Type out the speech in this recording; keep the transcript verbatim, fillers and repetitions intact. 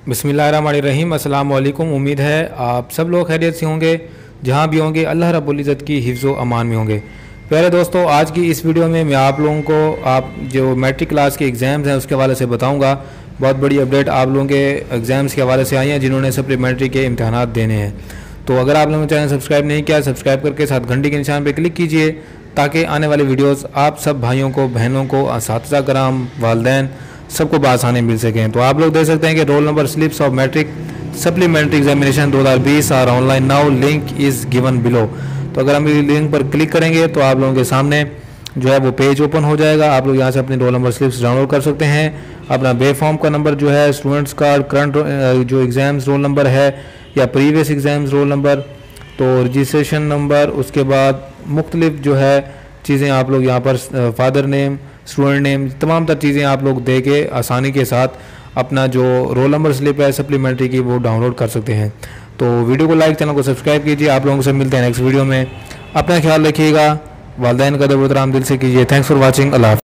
बिस्मिल्लाहिर्रहमानिर्रहीम। अस्सलाम वालेकुम। उम्मीद है आप सब लोग खैरियत से होंगे, जहाँ भी होंगे अल्लाह रब्बुल इज़्ज़त की हिफ्ज़ व अमान में होंगे। प्यारे दोस्तों, आज की इस वीडियो में मैं आप लोगों को आप जो मैट्रिक क्लास के एग्ज़ाम्स हैं उसके हवाले से बताऊंगा। बहुत बड़ी अपडेट आप लोगों के एग्ज़ाम्स के हवाले से आई हैं जिन्होंने सप्लीमेंट्री के इम्तहानात देने हैं। तो अगर आप लोगों ने चैनल सब्सक्राइब नहीं किया, सब्सक्राइब करके साथ घंटी के निशान पर क्लिक कीजिए ताकि आने वाली वीडियोज़ आप सब भाइयों को, बहनों को, असातिज़ा कराम, वालिदैन सबको बआसानी मिल सकें। तो आप लोग देख सकते हैं कि roll number slips of matric supplementary examination दो हज़ार बीस are online now, link is given below. तो अगर हम लिंक पर क्लिक करेंगे तो आप लोगों के सामने जो है वो पेज ओपन हो जाएगा। आप लोग यहाँ से अपनी रोल नंबर स्लिप्स डाउनलोड कर सकते हैं। अपना बे फॉर्म का नंबर जो है, स्टूडेंट्स कार्ड, करंट जो एग्ज़ाम्स रोल नंबर है या प्रीवियस एग्ज़ाम्स रोल नंबर, तो रजिस्ट्रेशन नंबर, उसके बाद मुख्तलिफ जो है चीज़ें आप लोग यहाँ पर फादर नेम, स्टूडेंट नेम, तमाम तर चीज़ें आप लोग दे के आसानी के साथ अपना जो रोल नंबर स्लिप है सप्लीमेंट्री की वो डाउनलोड कर सकते हैं। तो वीडियो को लाइक, चैनल को सब्सक्राइब कीजिए। आप लोगों से मिलते हैं नेक्स्ट वीडियो में। अपना ख्याल रखिएगा, वालिदैन का अदब एहतराम दिल से कीजिए। Thanks for watching. अल्लाह।